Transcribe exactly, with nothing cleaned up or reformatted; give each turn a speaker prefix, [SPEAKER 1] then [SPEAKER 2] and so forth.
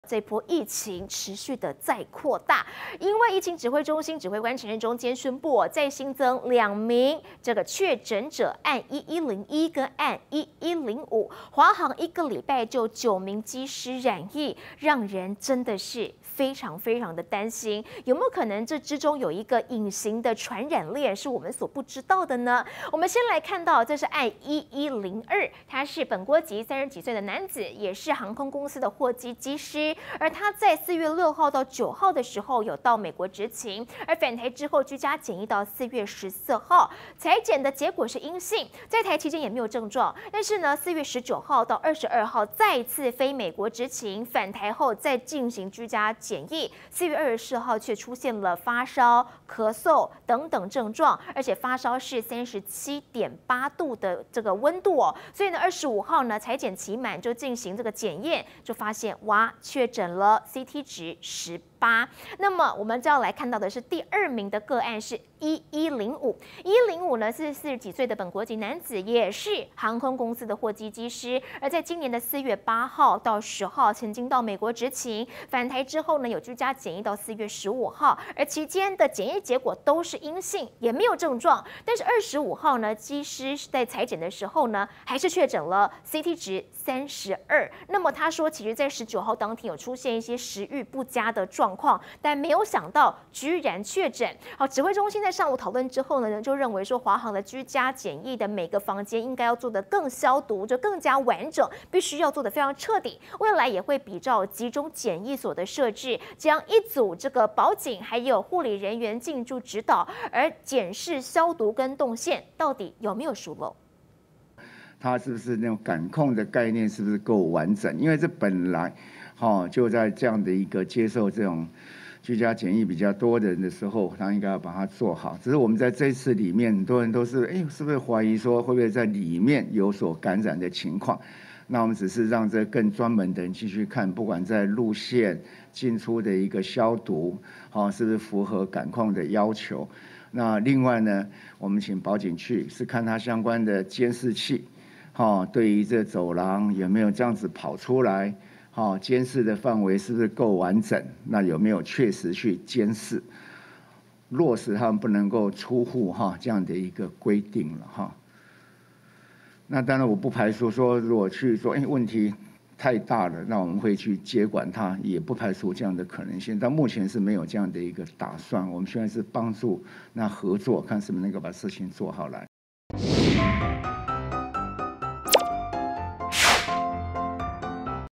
[SPEAKER 1] 这波疫情持续的再扩大，因为疫情指挥中心指挥官陈时中今天宣布，再新增两名这个确诊者，按一一零一跟按一一零五，华航一个礼拜就九名机师染疫，让人真的是非常非常的担心，有没有可能这之中有一个隐形的传染链是我们所不知道的呢？我们先来看到，这是按一一零二，他是本国籍三十几岁的男子，也是航空公司的货机机师，而他在四月六号到九号的时候有到美国执勤，而返台之后居家检疫到四月十四号，采检的结果是阴性，在台期间也没有症状，但是呢，四月十九号到二十二号再次飞美国执勤，返台后再进行居家检疫，四月二十四号却出现了发烧、咳嗽等等症状，而且发烧是三十七点八度的这个温度哦，所以呢，二十五号呢采检期满就进行这个检验，就发现哇，确诊了 C T 值十八。那么我们就要来看到的是第二名的个案是一一零五，一零五呢是四十几岁的本国籍男子，也是航空公司的货机机师，而在今年的四月八号到十号曾经到美国执勤，返台之后呢有居家检疫到四月十五号，而期间的检疫结果都是阴性，也没有症状。但是二十五号呢，机师在采检的时候呢，还是确诊了 C T 值三十二。那么他说，其实在十九号当天有出现一些食欲不佳的状况，但没有想到居然确诊。好，指挥中心在上午讨论之后呢，就认为说华航的居家检疫的每个房间应该要做得更消毒，就更加完整，必须要做得非常彻底。未来也会比照集中检疫所的设置，将一组这个保警还有护理人员进驻指导，而检视消毒跟动线到底有没有疏漏。
[SPEAKER 2] 它是不是那种感控的概念是不是够完整？因为这本来，哈、哦、就在这样的一个接受这种居家检疫比较多的人的时候，他应该要把它做好。只是我们在这次里面，很多人都是哎，是不是怀疑说会不会在里面有所感染的情况？那我们只是让这更专门的人继续看，不管在路线进出的一个消毒，哦，是不是符合感控的要求？那另外呢，我们请保警去是看它相关的监视器。哦，对于这走廊有没有这样子跑出来？哦，监视的范围是不是够完整？那有没有确实去监视，落实他们不能够出户哈这样的一个规定了哈？那当然我不排除说，如果去说，哎，问题太大了，那我们会去接管它，也不排除这样的可能性。但目前是没有这样的一个打算。我们现在是帮助那合作，看是不是能够把事情做好来。